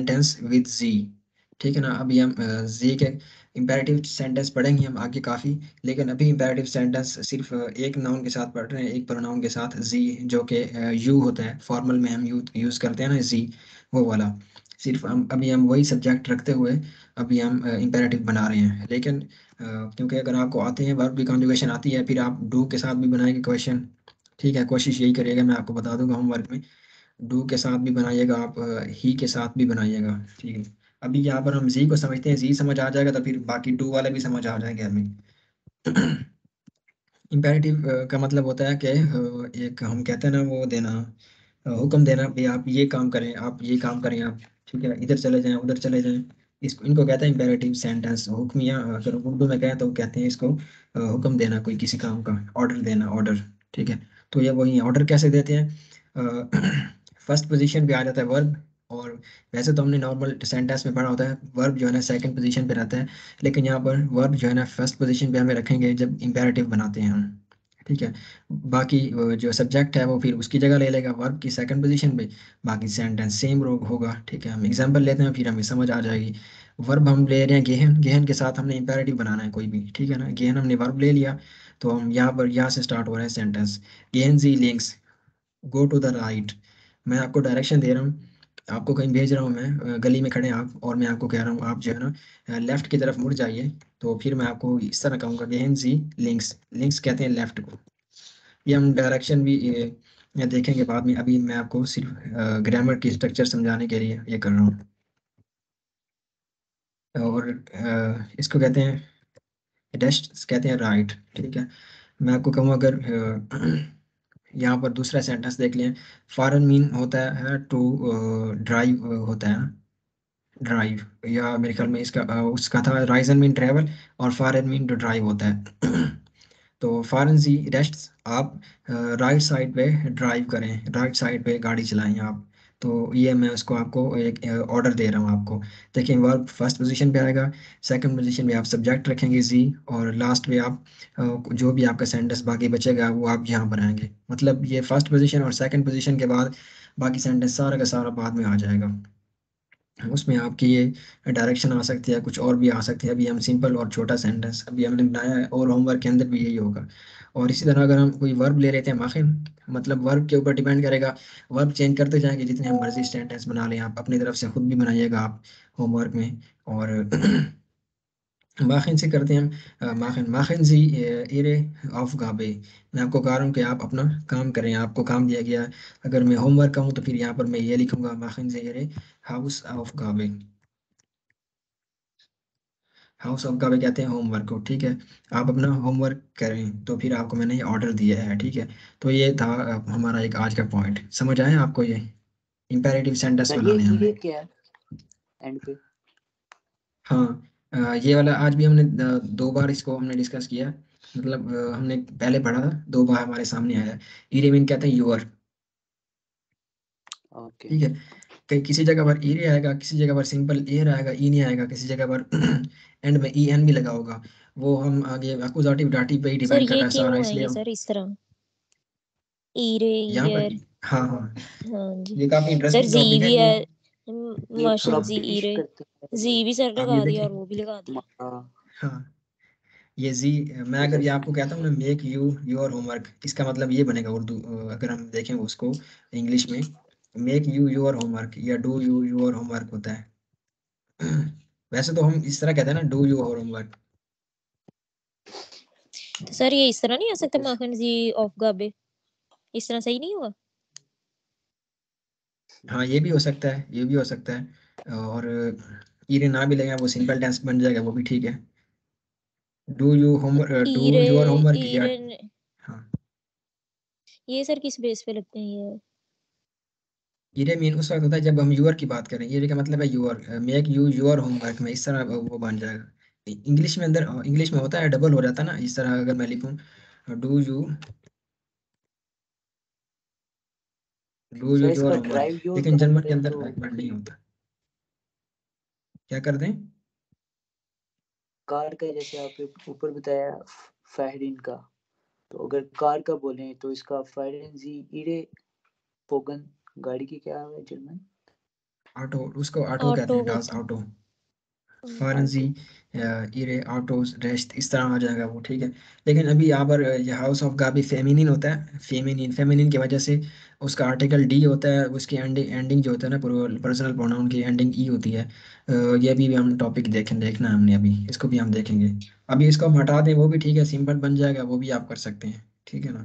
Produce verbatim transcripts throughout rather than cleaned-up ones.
Sentence with जी, ठीक है ना। अभी हम जी के इंपेरेटिव सेंटेंस पढ़ेंगे हम आगे काफ़ी, लेकिन अभी इंपेरेटिव सेंटेंस सिर्फ एक नाउन के साथ पढ़ रहे हैं, एक प्रोनाउन के साथ जी, जो कि यू होता है, फॉर्मल में हम यू यूज़ करते हैं ना जी, वो वाला। सिर्फ हम अभी हम वही सब्जेक्ट रखते हुए अभी हम इंपेरेटिव बना रहे हैं। लेकिन अ, क्योंकि अगर आपको आते हैं वर्ब की कॉन्जुगेशन आती है, फिर आप डू के साथ भी बनाएंगे क्वेश्चन, ठीक है। कोशिश यही करिएगा, मैं आपको बता दूंगा होमवर्क में, डू के साथ भी बनाइएगा आप, ही के साथ भी बनाइएगा, ठीक है। अभी यहाँ पर हम जी को समझते हैं, जी समझ आ जाएगा तो फिर बाकी डू वाले भी समझ आ जाएंगे हमें। इम्पेरेटिव का मतलब होता है कि अ, एक हम कहते हैं ना वो देना, अ, हुक्म देना, भाई आप ये काम करें, आप ये काम करें आप, ठीक है, इधर चले जाएं उधर चले जाएं। इसको इनको कहते हैं इम्पेरेटिव सेंटेंस। हुक्म, या अगर उर्दू में कहें तो कहते हैं इसको अ, हुक्म देना कोई किसी काम का, ऑर्डर देना, ऑर्डर, ठीक है। तो ये वही ऑर्डर कैसे देते हैं, फर्स्ट पोजीशन पे आ जाता है वर्ब, और वैसे तो हमने नॉर्मल सेंटेंस में पढ़ा होता है वर्ब जो है ना सेकंड पोजीशन पे रहता है, लेकिन यहाँ पर वर्ब जो है ना फर्स्ट पोजीशन पे हमें रखेंगे जब इम्पेरेटिव बनाते हैं हम, ठीक है। बाकी वो जो सब्जेक्ट है वो फिर उसकी जगह ले लेगा वर्ब की सेकंड पोजीशन पे, बाकी सेंटेंस सेम होगा, ठीक है। हम एग्जांपल लेते हैं फिर हमें समझ आ जाएगी। वर्ब हम ले रहे हैं गेहन, गेहन के साथ हमने इम्पेरेटिव बनाना है कोई भी, ठीक है ना। गेहन हमने वर्ब ले लिया, तो हम यहाँ पर यहाँ से स्टार्ट हो रहा है सेंटेंस, गेहन जी लिंक्स गो टू द राइट। मैं आपको डायरेक्शन दे रहा हूँ, आपको कहीं भेज रहा हूँ मैं, अ, गली में खड़े हैं आप, और मैं आपको कह रहा हूँ आप जो है ना लेफ्ट की तरफ मुड़ जाइए, तो फिर मैं आपको इस तरह कहूँगा गेहन जी लिंक्स, लिंक्स कहते हैं लेफ्ट को। ये हम डायरेक्शन भी अ, ये देखेंगे बाद में, अभी मैं आपको सिर्फ ग्रामर की स्ट्रक्चर समझाने के लिए ये कर रहा हूँ। और अ, इसको कहते हैं डेस्ट, कहते हैं राइट, ठीक है। मैं आपको कहूँ अगर अ, यहाँ पर दूसरा सेंटेंस देख लें, फॉरन मीन होता है टू ड्राइव, होता है ड्राइव, या मेरे ख्याल में इसका अ, उसका था राइजन मीन ट्रेवल, और फॉरन मीन टू ड्राइव होता है। तो फॉरन सी रेस्ट्स, आप राइट साइड पे ड्राइव करें, राइट साइड पे गाड़ी चलाएं आप। तो ये मैं उसको आपको एक ऑर्डर दे रहा हूँ आपको। देखिए वर्ब फर्स्ट पोजीशन पे आएगा, सेकंड पोजीशन में आप सब्जेक्ट रखेंगे जी, और लास्ट में आप अ, जो भी आपका सेंटेंस बाकी बचेगा वो आप यहाँ पर आएंगे। मतलब ये फर्स्ट पोजीशन और सेकंड पोजीशन के बाद बाकी सेंटेंस सारा का सारा बाद में आ जाएगा। उसमें आपकी ये डायरेक्शन आ सकती है, कुछ और भी आ सकती है। अभी हम सिंपल और छोटा सेंटेंस अभी हमने बनाया है, और होमवर्क के अंदर भी यही होगा। और इसी तरह अगर हम कोई वर्ब ले लेते हैं माखिन, मतलब वर्ब के ऊपर डिपेंड करेगा, वर्ब चेंज करते जाएंगे जितने हम मर्जी सेंटेंस बना लें, आप अपनी तरफ से खुद भी बनाइएगा आप होमवर्क में। और माखिन से करते हैं हम, अ, माखिन माखिन जी एरे ऑफ गाबे। मैं आपको कह रहा हूँ कि आप अपना काम करें, आपको काम दिया गया है। अगर मैं होमवर्क कहूँ तो फिर यहाँ पर मैं ये लिखूंगा, माखिन जी एरे हाउस ऑफ गाबे, हाउस ऑफ गाबे कहते हैं होमवर्क को, ठीक है। आप अपना होमवर्क करें, तो फिर आपको मैंने ये ऑर्डर दिया है, ठीक है। तो ये था अ, हमारा एक आज का पॉइंट, समझ आया आपको, ये इंपेरेटिव सेंटेंस सर ये बनाने ये हमें। क्या है एंड पे? हाँ, अ, ये वाला आज भी हमने अ, दो बार इसको हमने डिस्कस किया, मतलब अ, हमने पहले पढ़ा था, दो बार हमारे सामने आया। इरेविन कहते हैं यूर, ओके। ठीक है। कहीं किसी जगह पर ईरे आएगा, किसी जगह पर सिंपल एयर आएगा, ई नहीं आएगा, किसी जगह पर एंड में ई एन भी लगा होगा। वो हम आगे अकुजाटिव डाटिव पे ही सर डिपेंड कर ये रहा है सारा, क्यों है इसलिए ये हम सर इस तरह, ईरे यहाँ पर, ईयर? हाँ हाँ, हाँ जी। ये काफी सर इंटरेस्टिंग जी टॉपिक है भी ये। है, ये माशन जी प्रॉपर्टी ईरे, करते जी भी सर आप ये लगा दिया देखिए, और वो भी लगा दिया। हैं। हाँ, ये जी, मैं अगर ये आपको कहता हूँ ना मेक यू योर होमवर्क, इसका मतलब ये बनेगा उर्दू, अ, अगर हम देखें उसको इंग्लिश में, मेक यू योर होमवर्क या डू यू योर होमवर्क होता है। वैसे तो हम इस तरह कहते हैं ना, डू योर होमवर्क। तो सर ये इस तरह नहीं आ सकता, ओके माखन जी ऑफ गाबे, इस तरह सही नहीं होगा? हाँ, ये भी हो सकता है, ये भी हो सकता है। और ईरे ना भी लगे वो सिंपल टेंस बन जाएगा, वो भी ठीक है। डू यू तो होमवर्क, डू ईरे, योर होमवर्क या, ईरे हाँ, ये सर किस बेस पे लगते हैं ये? ईरे मीन उस वक्त होता है जब हम यूर की बात करें, ईरे का मतलब है your, make you your homework में इस तरह वो बन जाएगा। इंग्लिश में अंदर, इंग्लिश में होता है डबल हो जाता है ना, इस तरह अगर मैं लिखूं do you, do sir you इसका योर होमवर्क, ड्राइव योर लेकिन का जर्मन के करें अंदर तो बैकवर्ड नहीं होता। क्या कर दें? कार का जैसे आपने ऊपर बताया फाहरिन का, तो अगर कार का बोलें तो इसका फाहरिन जी इरे पोगन गाड़ी की क्या है जर्मन? ऑटो, उसको ऑटो कहते ऑटो हैं, डास कहते हैं। ऑटो। हम्म, फारंजी, इरे, ऑटोस, रेस्ट, इस तरह आ जाएगा वो, ठीक है। लेकिन अभी यहाँ पर अ, ये हाउस ऑफ का भी फेमिनिन होता है, फेमिनिन, फेमिनिन की वजह से उसका आर्टिकल डी होता है, उसकी एंडिंग एंडिंग जो होता है ना, पर्सनल प्रोनाउन की एंडिंग ई होती है। अ, ये भी, भी हम टॉपिक देखें, देखना है हमने अभी, इसको भी हम देखेंगे। अभी इसको हम हटा दें वो भी ठीक है, सिंपल बन जाएगा, वो भी आप कर सकते हैं, ठीक है ना।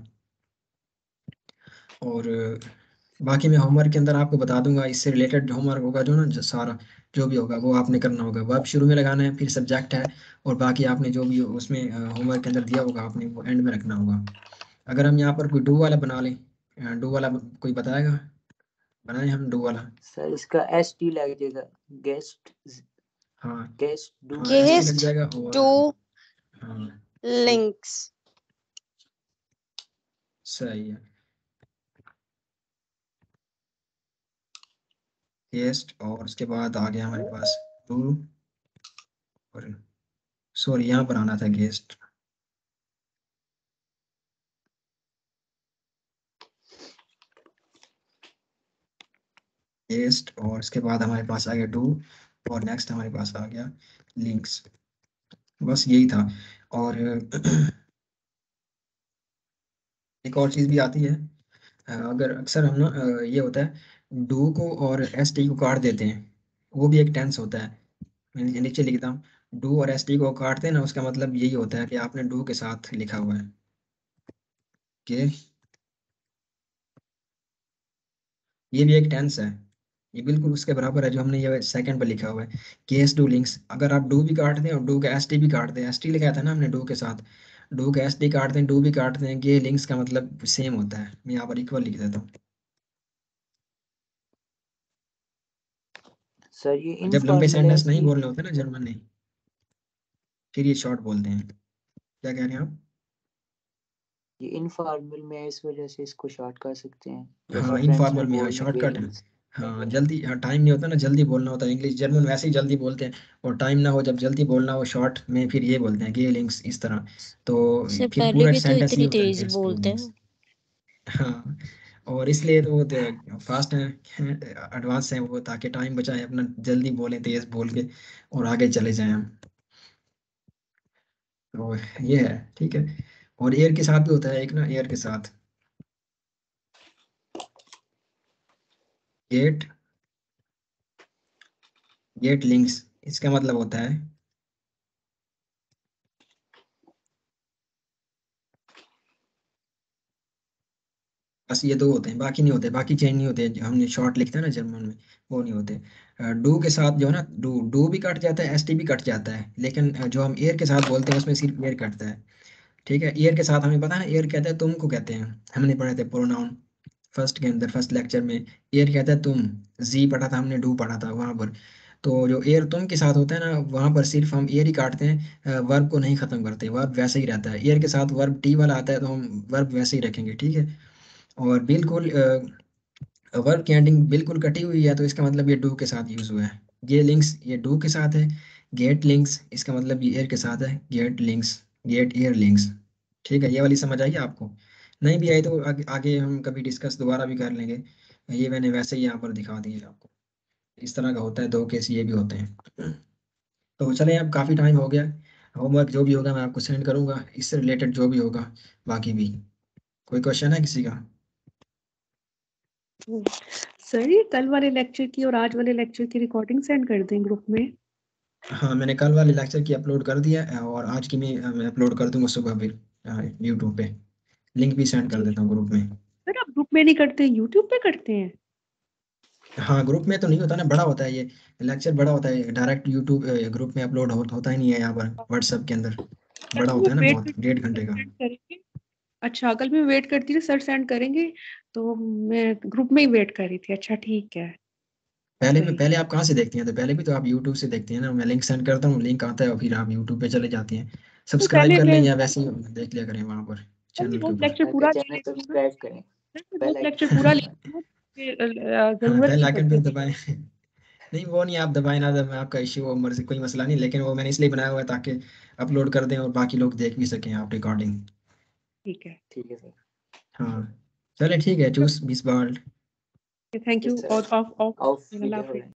और बाकी मैं होमवर्क के अंदर आपको बता दूंगा, इससे रिलेटेड होमवर्क होगा जो ना, जो सारा जो भी होगा वो आपने करना होगा। वर्ब शुरू में लगाना है, फिर सब्जेक्ट है, और बाकी आपने जो भी उसमें होमवर्क के अंदर दिया होगा आपने वो एंड में रखना होगा। अगर हम यहाँ पर कोई डू वाला बना लें, डू वाला कोई बताएगा, बनाए हम डू वाला। सर इसका एस टी लग जाएगा, गेस्ट, हाँ गेस्ट डू हाँ, एस टी लग गेस्ट जाएगा, टू और हाँ लिंक्स। सही है, गेस्ट, और उसके बाद आ गया हमारे पास डू, और सॉरी यहाँ पर आना था गेस्ट, गेस्ट, और उसके बाद हमारे पास आ गया डू, और नेक्स्ट हमारे पास आ गया लिंक्स। बस यही था। और एक और चीज़ भी आती है, अ, अगर अक्सर हम ना, अ, ये होता है डू को और एस टी को काट देते हैं, वो भी एक टेंस होता है। मैं नीचे लिखता हूँ, डू और एस टी को काटते हैं ना, उसका मतलब यही होता है कि आपने डू के साथ लिखा हुआ है कि ये भी एक टेंस है, ये बिल्कुल उसके बराबर है जो हमने ये सेकंड पे लिखा हुआ है, केस डू लिंक्स। अगर आप डू भी काट दें और डू का एस टी भी काट दें, एस टी लिखा था ना हमने डू के साथ, डू का एस टी काट दें, डू भी काट दें, ये लिंक्स का मतलब सेम होता है। मैं यहाँ पर इक्वल लिख देता हूँ। सर ये और जब लंबे इनफॉर्मल है सेंटेंस नहीं इसलिए, बोलने होते ना जर्मन में, फिर ये शॉर्ट बोलते हैं। क्या कह रहे हैं आप? ये इनफॉर्मल में है, इस वजह से इसको शॉर्ट कर सकते हैं, जब हाँ आप फ्रेंड्स इनफॉर्मल में में, हाँ बोल देंगे शॉर्टकट है। लिंक्स। हाँ जल्दी, हाँ टाइम नहीं होता ना, जल्दी बोलना होता है, इंग्लिश जर्मन वैसे ही जल्दी बोलते हैं, और टाइम ना हो, जब जल्दी बोलना हो शॉर्ट में, फिर ये बोलते हैं कि ये लिंक्स, इस तरह। तो इससे फिर पहले पूरा भी तो सेंटेंस ये इतनी होता है तेज गेट्स टू बोलते लिंक्स। हैं। हाँ, और इसलिए तो वो फास्ट हैं, एडवांस हैं वो, ताकि टाइम बचाएं अपना, जल्दी बोलें तेज बोल के, और आगे चले जाएं हम। तो ये है, ठीक है। और एयर के साथ भी होता है एक ना, एयर के साथ गेट, गेट लिंक्स, इसका मतलब होता है, बस ये दो होते हैं, बाकी नहीं होते, बाकी चेंज नहीं होते, जो हमने शॉर्ट लिखते हैं ना जर्मन में, वो नहीं होते। डू के साथ जो है ना, डू डू भी कट जाता है, एस टी भी कट जाता है, लेकिन अ, जो हम एयर के साथ बोलते हैं उसमें सिर्फ एयर कटता है, ठीक है। एयर के साथ हमें पता है ना, एयर कहते हैं तुमको कहते हैं, हमने पढ़े थे प्रोनाउन फर्स्ट के अंदर, फर्स्ट लेक्चर में। एयर कहता है तुम, जी पढ़ा था हमने, डू पढ़ा था वहां पर। तो जो एयर तुम के साथ होता है ना, वहां पर सिर्फ हम एयर ही काटते हैं, वर्ब को नहीं खत्म करते, वर्ब वैसे ही रहता है। एयर के साथ वर्ब टी वाला आता है तो हम वर्ब वैसे ही रखेंगे, ठीक है। और बिल्कुल वर्ब की एंडिंग बिल्कुल कटी हुई है तो इसका मतलब ये डू के साथ यूज हुआ है। ये लिंक्स ये डू के साथ है, गेट लिंक्स इसका मतलब ये एयर के साथ है, गेट लिंक्स, गेट एयर लिंक्स, ठीक है। ये वाली समझ आई आपको? नहीं भी आई तो आगे, आगे हम कभी डिस्कस दोबारा भी कर लेंगे। ये मैंने वैसे ही यहाँ पर दिखा दिया आपको, इस तरह का होता है, दो केस ये भी होते हैं। तो चलें, अब काफ़ी टाइम हो गया, होमवर्क जो भी होगा मैं आपको सेंड करूंगा, इससे रिलेटेड जो भी होगा बाकी भी। कोई क्वेश्चन है किसी का? सर ये कल वाले लेक्चर की और आज वाले लेक्चर की रिकॉर्डिंग सेंड कर दें ग्रुप में। हाँ मैंने कल वाले लेक्चर की अपलोड कर दिया है, और आज की मैं मैं अपलोड कर दूंगा सुबह फिर यूट्यूब पे, लिंक भी सेंड कर ठीक देता हूँ ग्रुप में। सर, आप ग्रुप में नहीं करते, यूट्यूब पे करते हैं? हाँ ग्रुप में तो नहीं होता ना, बड़ा होता है ये लेक्चर, बड़ा होता है, डायरेक्ट यूट्यूब ग्रुप में अपलोड हो, होता ही नहीं है यहाँ पर, व्हाट्सएप के अंदर कल बड़ा मैं होता है ना वेट बहुत, करती डेढ़ हूँ सर घंटे का। सेंड करेंगे। अच्छा, कल मैं वेट करती थी सर सेंड करेंगे, तो मैं ग्रुप में ही वेट कर रही थी। अच्छा ठीक है, पहले में, सही। पहले आप कहाँ से देखती हैं? तो पहले भी तो आप यूट्यूब से देखती हैं ना, मैं लिंक सेंड करता हूँ, लिंक आता है और फिर आप यूट्यूब पे चले जाती हैं। तो सब्सक्राइब पहले कर लें मैं या वैसे ही देख लिया करें वहाँ पर सर मैं चैनल वो के ऊपर। लेक्चर का पूरा ले चैनल लेती हूँ ना। सब्सक्राइब करें, सर मैं वो बेल लेक्चर आइकन पूरा दबाएं। लेती हूँ, फिर, अ, हाँ जरूरत बेल नहीं आइकन पड़ती। पे दबाएं। नहीं वो नहीं, आप दबाए ना दबाएं आपका इश्यू, वो मर्जी, कोई मसला नहीं, लेकिन वो मैंने इसलिए बनाया हुआ है ताकि अपलोड कर दें और बाकी लोग देख भी सकें आप रिकॉर्डिंग। ठीक है, ठीक है सर। हाँ चले ठीक है, चूस बीस बार। Thank you. सर और ऑफ ऑफ ऑफ अल्लाह वीडियो हो हाफिज़। रहे हैं।